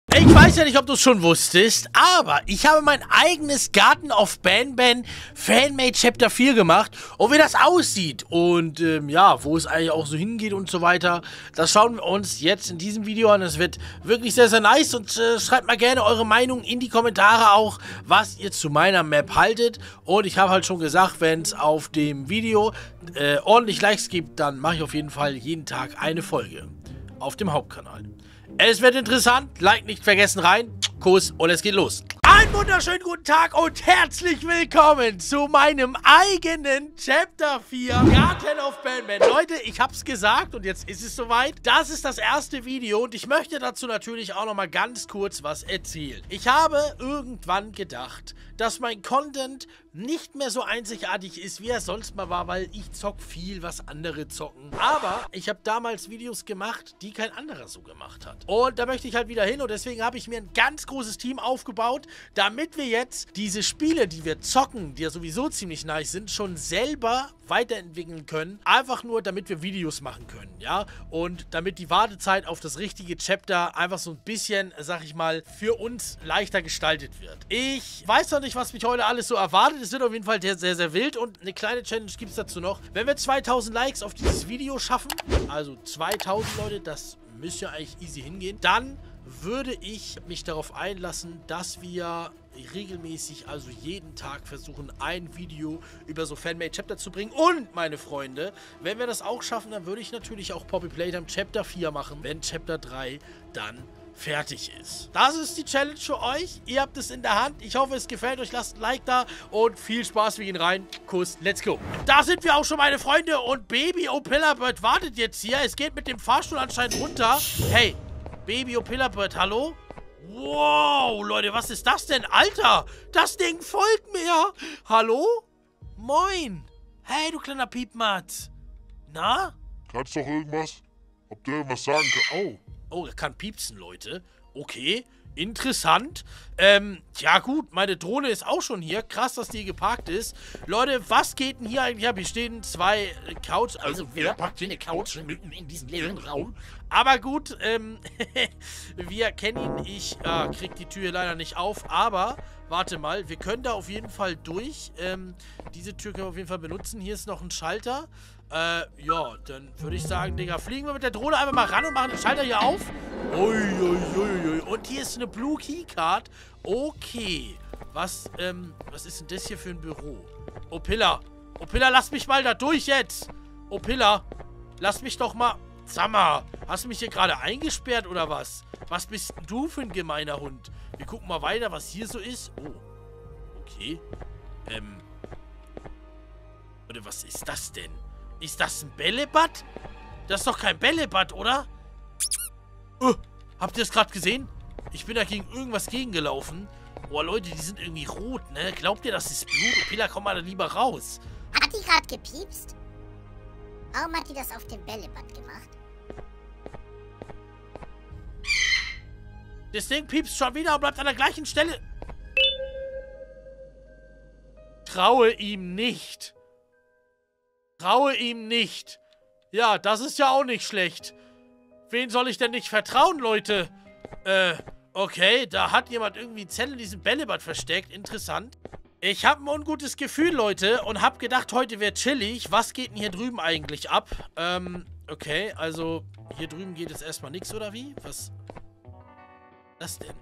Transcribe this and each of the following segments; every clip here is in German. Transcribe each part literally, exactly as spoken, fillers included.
Ich weiß ja nicht, ob du es schon wusstest, aber ich habe mein eigenes Garden of Banban Fanmade Chapter vier gemacht und wie das aussieht und ähm, ja, wo es eigentlich auch so hingeht und so weiter, das schauen wir uns jetzt in diesem Video an. Es wird wirklich sehr, sehr nice und äh, schreibt mal gerne eure Meinung in die Kommentare auch, was ihr zu meiner Map haltet. Und ich habe halt schon gesagt, wenn es auf dem Video äh, ordentlich Likes gibt, dann mache ich auf jeden Fall jeden Tag eine Folge auf dem Hauptkanal. Es wird interessant, Like nicht vergessen rein, Kuss und es geht los. Einen wunderschönen guten Tag und herzlich willkommen zu meinem eigenen Chapter vier Garden of Banban. Leute, ich hab's gesagt und jetzt ist es soweit. Das ist das erste Video und ich möchte dazu natürlich auch nochmal ganz kurz was erzählen. Ich habe irgendwann gedacht, dass mein Content nicht mehr so einzigartig ist, wie er sonst mal war, weil ich zock viel, was andere zocken. Aber ich habe damals Videos gemacht, die kein anderer so gemacht hat. Und da möchte ich halt wieder hin und deswegen habe ich mir ein ganz großes Team aufgebaut, damit wir jetzt diese Spiele, die wir zocken, die ja sowieso ziemlich nice sind, schon selber weiterentwickeln können. Einfach nur, damit wir Videos machen können, ja? Und damit die Wartezeit auf das richtige Chapter einfach so ein bisschen, sag ich mal, für uns leichter gestaltet wird. Ich weiß noch nicht, was mich heute alles so erwartet. Es wird auf jeden Fall sehr, sehr, sehr wild und eine kleine Challenge gibt es dazu noch. Wenn wir zweitausend Likes auf dieses Video schaffen, also zweitausend Leute, das müsste ja eigentlich easy hingehen, dann würde ich mich darauf einlassen, dass wir regelmäßig, also jeden Tag versuchen, ein Video über so Fanmade Chapter zu bringen. Und, meine Freunde, wenn wir das auch schaffen, dann würde ich natürlich auch Poppy Playtime Chapter vier machen, wenn Chapter drei dann fertig ist. Das ist die Challenge für euch. Ihr habt es in der Hand. Ich hoffe, es gefällt euch. Lasst ein Like da und viel Spaß. Wir gehen rein. Kuss. Let's go. Da sind wir auch schon, meine Freunde. Und Baby Opillabird wartet jetzt hier. Es geht mit dem Fahrstuhl anscheinend runter. Hey, Baby Opillabird, hallo? Wow, Leute, was ist das denn? Alter, das Ding folgt mir. Hallo? Moin. Hey, du kleiner Piepmatz. Na? Kannst doch irgendwas? Ob du irgendwas sagen kannst? Oh. Oh, er kann piepsen, Leute. Okay, interessant. Ähm, ja gut, meine Drohne ist auch schon hier. Krass, dass die geparkt ist. Leute, was geht denn hier eigentlich ab? Hier stehen zwei Couch. Also, wer packt hier eine Couch mitten in diesen leeren Raum? Aber gut, ähm, wir kennen ihn. Ich äh, krieg die Tür leider nicht auf, aber warte mal, wir können da auf jeden Fall durch. Ähm, diese Tür können wir auf jeden Fall benutzen. Hier ist noch ein Schalter. Äh, ja, dann würde ich sagen, Digga, fliegen wir mit der Drohne einfach mal ran und machen den Schalter hier auf. Uiuiui. Und hier ist eine Blue Keycard. Okay. Was, ähm, was ist denn das hier für ein Büro? Opilla. Opilla, lass mich mal da durch jetzt. Opilla, lass mich doch mal... Sag mal, hast du mich hier gerade eingesperrt oder was? Was bist denn du für ein gemeiner Hund? Wir gucken mal weiter, was hier so ist. Oh. Okay. Ähm. Oder was ist das denn? Ist das ein Bällebad? Das ist doch kein Bällebad, oder? Oh, habt ihr das gerade gesehen? Ich bin da gegen irgendwas gegengelaufen. Boah, Leute, die sind irgendwie rot, ne? Glaubt ihr, das ist Blut? Opilla, komm mal da lieber raus. Hat die gerade gepiepst? Warum hat die das auf dem Bällebad gemacht? Das Ding piepst schon wieder und bleibt an der gleichen Stelle. Traue ihm nicht. Traue ihm nicht. Ja, das ist ja auch nicht schlecht. Wen soll ich denn nicht vertrauen, Leute? Äh, okay, da hat jemand irgendwie Zettel in diesem Bällebad versteckt. Interessant. Ich habe ein ungutes Gefühl, Leute, und habe gedacht, heute wäre chillig. Was geht denn hier drüben eigentlich ab? Ähm, okay, also hier drüben geht jetzt erstmal nichts, oder wie? Was? Was denn?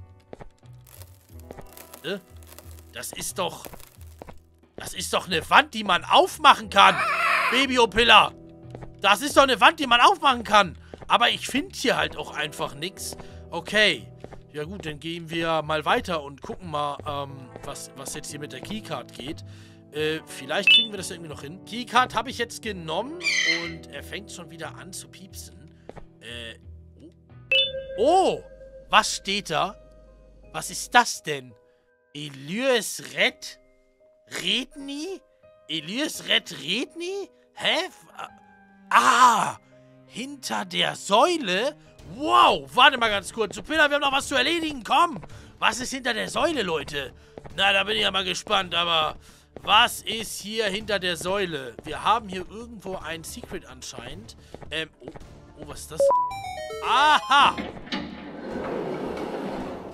Äh? Das ist doch... Das ist doch eine Wand, die man aufmachen kann. Baby Opilla. Das ist doch eine Wand, die man aufmachen kann. Aber ich finde hier halt auch einfach nichts. Okay. Ja gut, dann gehen wir mal weiter und gucken mal, ähm, was, was jetzt hier mit der Keycard geht. Äh, vielleicht kriegen wir das irgendwie noch hin. Keycard habe ich jetzt genommen und er fängt schon wieder an zu piepsen. Äh, oh. Oh! Was steht da? Was ist das denn? Elias Red Redni? Elias Red Redni? Hä? Ah! Hinter der Säule? Wow! Warte mal ganz kurz. Opilla, wir haben noch was zu erledigen. Komm! Was ist hinter der Säule, Leute? Na, da bin ich ja mal gespannt, aber... Was ist hier hinter der Säule? Wir haben hier irgendwo ein Secret anscheinend. Ähm, oh, oh, was ist das? Aha!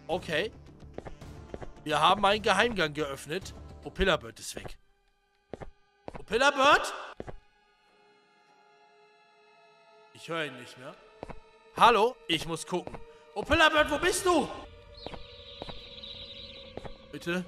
Okay. Wir haben einen Geheimgang geöffnet. Opilabird ist weg. Opilabird? Ich höre ihn nicht mehr. Hallo? Ich muss gucken. Opilabird, wo bist du? Bitte?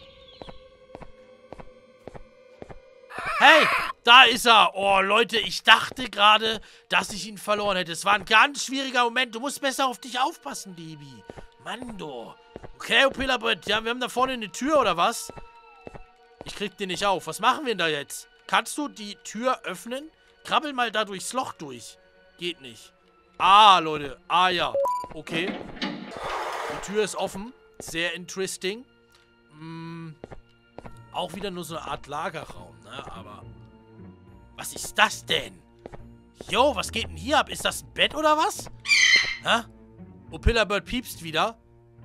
Hey, da ist er. Oh, Leute, ich dachte gerade, dass ich ihn verloren hätte. Es war ein ganz schwieriger Moment. Du musst besser auf dich aufpassen, Baby. Mann, du. Okay, Opilabird, ja, wir haben da vorne eine Tür, oder was? Ich krieg den nicht auf. Was machen wir denn da jetzt? Kannst du die Tür öffnen? Krabbel mal da durchs Loch durch. Geht nicht. Ah, Leute. Ah, ja. Okay. Die Tür ist offen. Sehr interesting. Hm. Auch wieder nur so eine Art Lagerraum, ne? Aber... Was ist das denn? Jo, was geht denn hier ab? Ist das ein Bett oder was? Hä? Opilabird piepst wieder.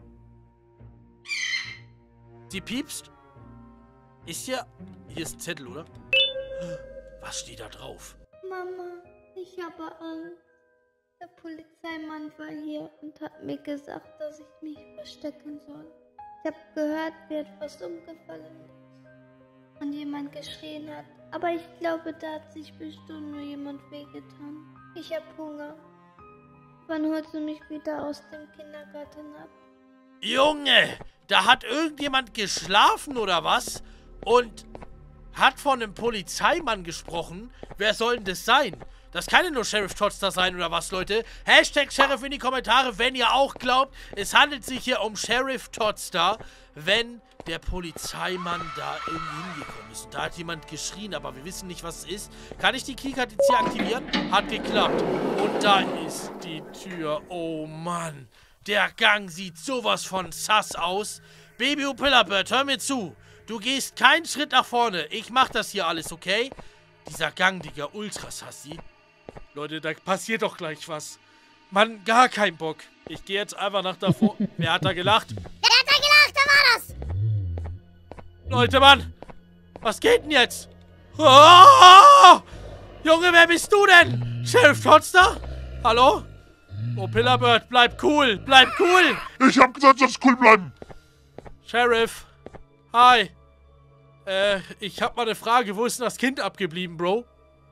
Sie piepst. Ist hier... Hier ist ein Zettel, oder? Was steht da drauf? Mama, ich habe Angst. Der Polizeimann war hier und hat mir gesagt, dass ich mich verstecken soll. Ich habe gehört, wie etwas umgefallen ist und jemand geschrien hat. Aber ich glaube, da hat sich bestimmt nur jemand wehgetan. Ich habe Hunger. Wann holst du mich wieder aus dem Kindergarten ab? Junge, da hat irgendjemand geschlafen oder was? Und hat von einem Polizeimann gesprochen. Wer soll denn das sein? Das kann ja nur Sheriff Todster sein oder was, Leute? Hashtag Sheriff in die Kommentare, wenn ihr auch glaubt, es handelt sich hier um Sheriff Todster, wenn der Polizeimann da irgendwie hingekommen ist. Und da hat jemand geschrien, aber wir wissen nicht, was es ist. Kann ich die Keycard jetzt hier aktivieren? Hat geklappt. Und da ist die Tür. Oh Mann. Der Gang sieht sowas von sass aus. Baby Opilabird, hör mir zu. Du gehst keinen Schritt nach vorne. Ich mach das hier alles, okay? Dieser Gang, Digga, ultra sassy. Leute, da passiert doch gleich was. Mann, gar kein Bock. Ich gehe jetzt einfach nach davor. Wer hat da gelacht? Wer hat da gelacht? Wer war das? Leute, Mann. Was geht denn jetzt? Oh! Junge, wer bist du denn? Sheriff Todster? Hallo? Opilabird, bleib cool. Bleib cool. Ich hab gesagt, du sollst cool bleiben. Sheriff. Hi. Äh, ich hab mal eine Frage. Wo ist denn das Kind abgeblieben, Bro?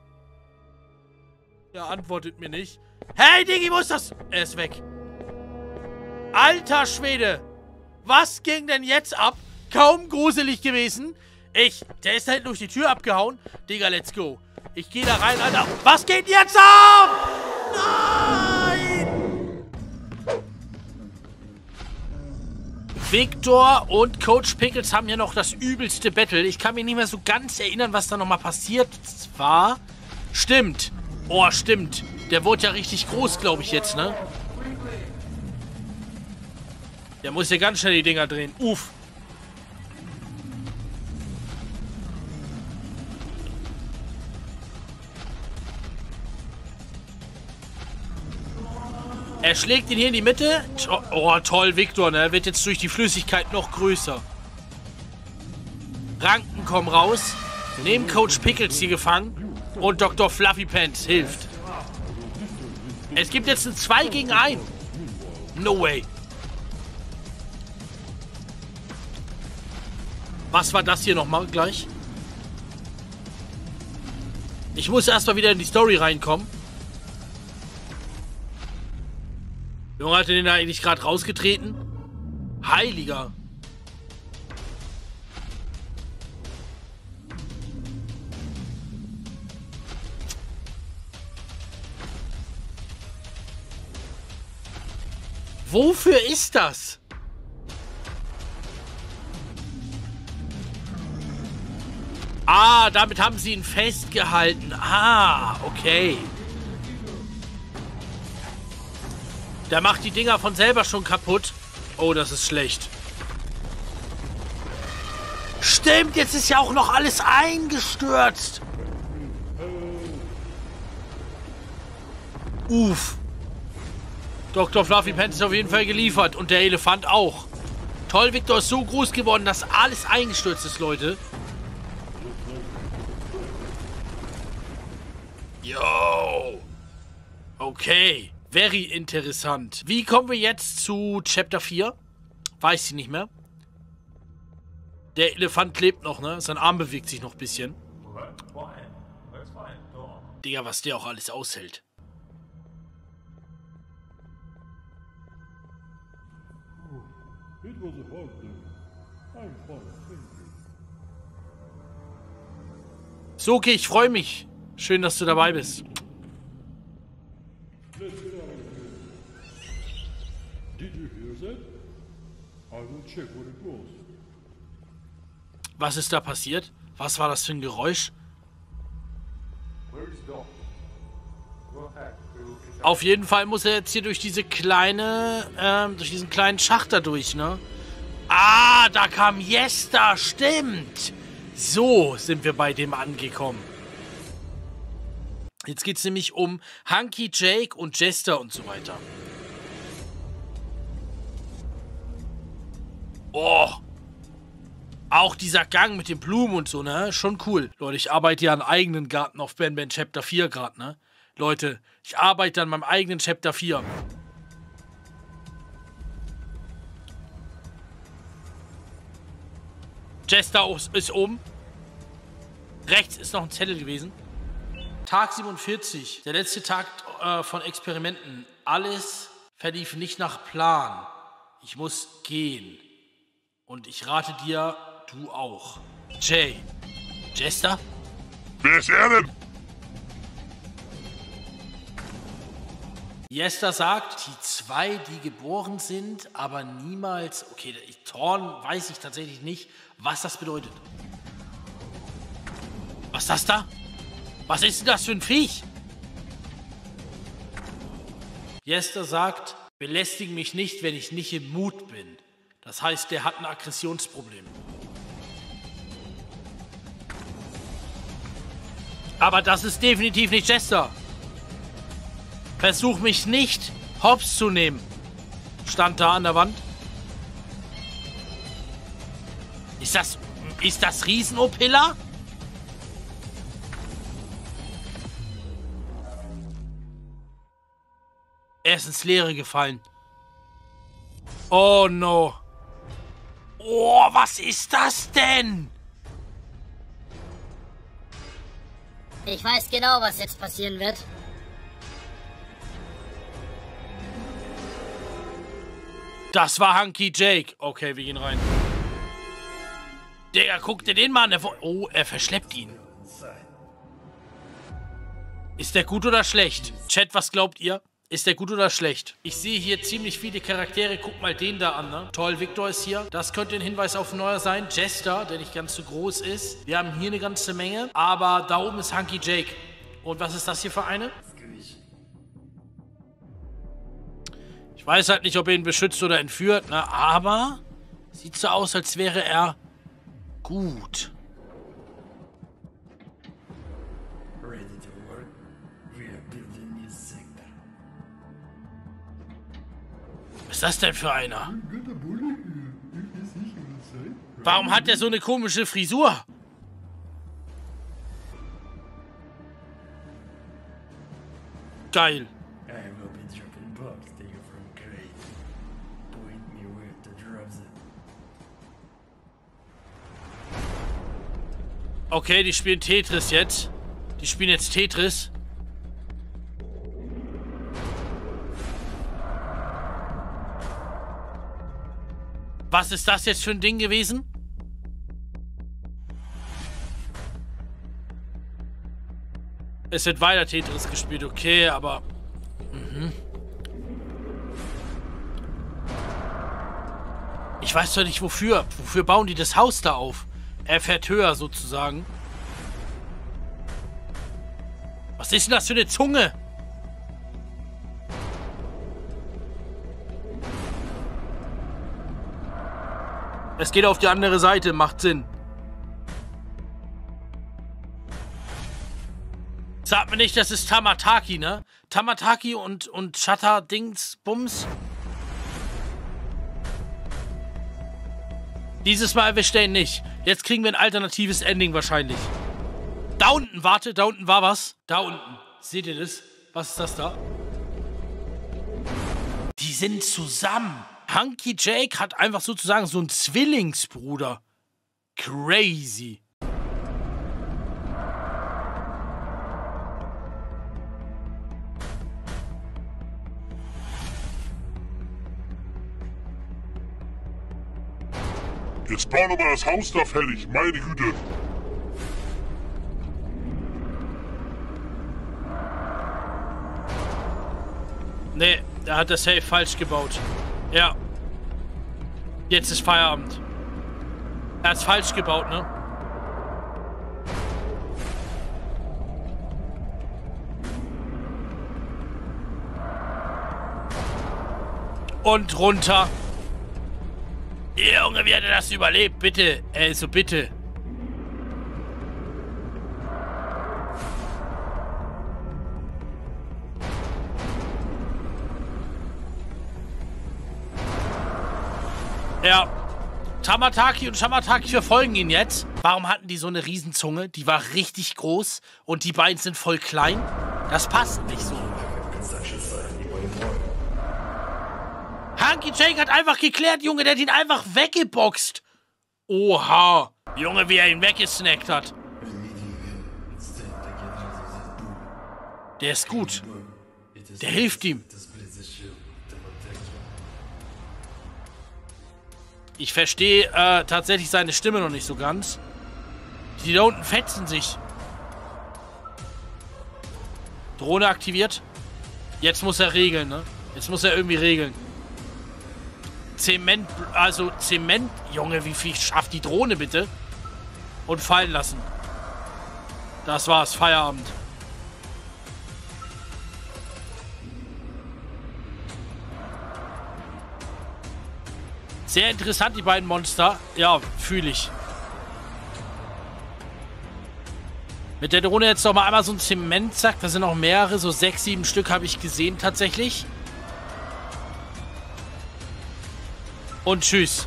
Ja, antwortet mir nicht. Hey, Diggi, wo ist das? Er ist weg. Alter Schwede. Was ging denn jetzt ab? Kaum gruselig gewesen. Ich, der ist da hinten durch die Tür abgehauen. Digga, let's go. Ich gehe da rein, Alter. Was geht jetzt ab? Nein! Victor und Coach Pickles haben ja noch das übelste Battle. Ich kann mich nicht mehr so ganz erinnern, was da nochmal passiert war. Stimmt. Oh, stimmt. Der wurde ja richtig groß, glaube ich, jetzt, ne? Der muss ja ganz schnell die Dinger drehen. Uff. Er schlägt ihn hier in die Mitte. Oh, toll, Victor, ne? Er wird jetzt durch die Flüssigkeit noch größer. Ranken kommen raus. Nehmen Coach Pickles hier gefangen. Und Doktor Fluffy Pants hilft. Es gibt jetzt ein zwei gegen eins. No way. Was war das hier nochmal gleich? Ich muss erstmal wieder in die Story reinkommen. Junge, hat den da eigentlich gerade rausgetreten? Heiliger. Wofür ist das? Ah, damit haben sie ihn festgehalten. Ah, okay. Der macht die Dinger von selber schon kaputt. Oh, das ist schlecht. Stimmt, jetzt ist ja auch noch alles eingestürzt. Uff. Doktor Fluffy Pants ist auf jeden Fall geliefert. Und der Elefant auch. Toll, Victor ist so groß geworden, dass alles eingestürzt ist, Leute. Yo. Okay. Very interessant. Wie kommen wir jetzt zu Chapter vier? Weiß sie nicht mehr. Der Elefant lebt noch, ne? Sein Arm bewegt sich noch ein bisschen. Digga, was der auch alles aushält. So, okay, ich freue mich. Schön, dass du dabei bist. Was ist da passiert? Was war das für ein Geräusch? Auf jeden Fall muss er jetzt hier durch diese kleine, ähm, durch diesen kleinen Schacht da durch, ne? Ah, da kam Jester, stimmt. So sind wir bei dem angekommen. Jetzt geht es nämlich um Hunky, Jake und Jester und so weiter. Oh. Auch dieser Gang mit den Blumen und so, ne? Schon cool. Leute, ich arbeite ja an eigenen Garten auf Banban Chapter vier gerade, ne? Leute, ich arbeite an meinem eigenen Chapter vier. Jester ist oben. Rechts ist noch ein Zettel gewesen. Tag siebenundvierzig. Der letzte Tag äh, von Experimenten. Alles verlief nicht nach Plan. Ich muss gehen. Und ich rate dir, du auch. Jay. Jester? Wer ist er denn? Jester sagt, die zwei, die geboren sind, aber niemals... Okay, Thorn weiß ich tatsächlich nicht, was das bedeutet. Was ist das da? Was ist denn das für ein Viech? Jester sagt, belästige mich nicht, wenn ich nicht im Mut bin. Das heißt, der hat ein Aggressionsproblem. Aber das ist definitiv nicht Jester. Versuch mich nicht hops zu nehmen. Stand da an der Wand. Ist das... Ist das Riesen-Opilla? Er ist ins Leere gefallen. Oh no. Oh, was ist das denn? Ich weiß genau, was jetzt passieren wird. Das war Hunky Jake. Okay, wir gehen rein. Digga, guck dir den mal an. Oh, er verschleppt ihn. Ist der gut oder schlecht? Chat, was glaubt ihr? Ist der gut oder schlecht? Ich sehe hier ziemlich viele Charaktere. Guck mal den da an, ne? Toll, Victor ist hier. Das könnte ein Hinweis auf ein neuer sein. Jester, der nicht ganz so groß ist. Wir haben hier eine ganze Menge. Aber da oben ist Hunky Jake. Und was ist das hier für eine? Ich weiß halt nicht, ob er ihn beschützt oder entführt, ne? Aber sieht so aus, als wäre er gut. Was ist das denn für einer? Warum hat er so eine komische Frisur? Geil. Okay, die spielen Tetris jetzt. Die spielen jetzt Tetris. Was ist das jetzt für ein Ding gewesen? Es wird weiter Tetris gespielt, okay, aber... Mhm. Ich weiß doch nicht, wofür. Wofür bauen die das Haus da auf? Er fährt höher, sozusagen. Was ist denn das für eine Zunge? Es geht auf die andere Seite, macht Sinn. Sagt mir nicht, das ist Tamataki, ne? Tamataki und, und Shatter Dings Bums. Dieses Mal erwischt er ihn nicht. Jetzt kriegen wir ein alternatives Ending wahrscheinlich. Da unten, warte, da unten war was. Da unten. Seht ihr das? Was ist das da? Die sind zusammen. Hunky Jake hat einfach sozusagen so einen Zwillingsbruder. Crazy. Jetzt bauen wir mal das Haus da fertig, meine Güte. Nee, da hat der Safe falsch gebaut. Ja. Jetzt ist Feierabend. Er hat's falsch gebaut, ne? Und runter. Junge, wie hat er das überlebt? Bitte. Also bitte. Ja. Tamataki und Shamataki verfolgen ihn jetzt. Warum hatten die so eine Riesenzunge? Die war richtig groß und die beiden sind voll klein. Das passt nicht so. Hunky Jake hat einfach geklärt, Junge, der hat ihn einfach weggeboxt. Oha. Junge, wie er ihn weggesnackt hat. Der ist gut. Der hilft ihm. Ich verstehe äh, tatsächlich seine Stimme noch nicht so ganz. Die da unten fetzen sich. Drohne aktiviert. Jetzt muss er regeln, ne? Jetzt muss er irgendwie regeln. Zement, also Zement. Junge, wie viel schafft die Drohne bitte? Und fallen lassen. Das war's, Feierabend. Sehr interessant, die beiden Monster. Ja, fühle ich. Mit der Drohne jetzt noch mal einmal so ein Zementsack. Da sind noch mehrere, so sechs, sieben Stück habe ich gesehen tatsächlich. Und tschüss.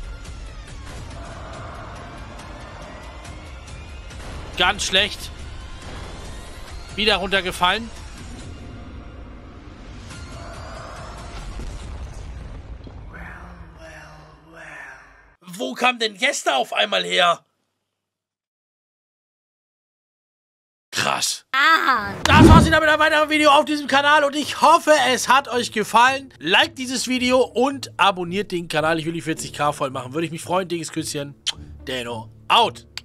Ganz schlecht. Wieder runtergefallen. Wo kam denn Jester auf einmal her? Krass. Ah. Das war's wieder mit einem weiteren Video auf diesem Kanal und ich hoffe, es hat euch gefallen. Liked dieses Video und abonniert den Kanal. Ich will die vierzig K voll machen. Würde ich mich freuen. Dickes Küsschen. Deno. Out.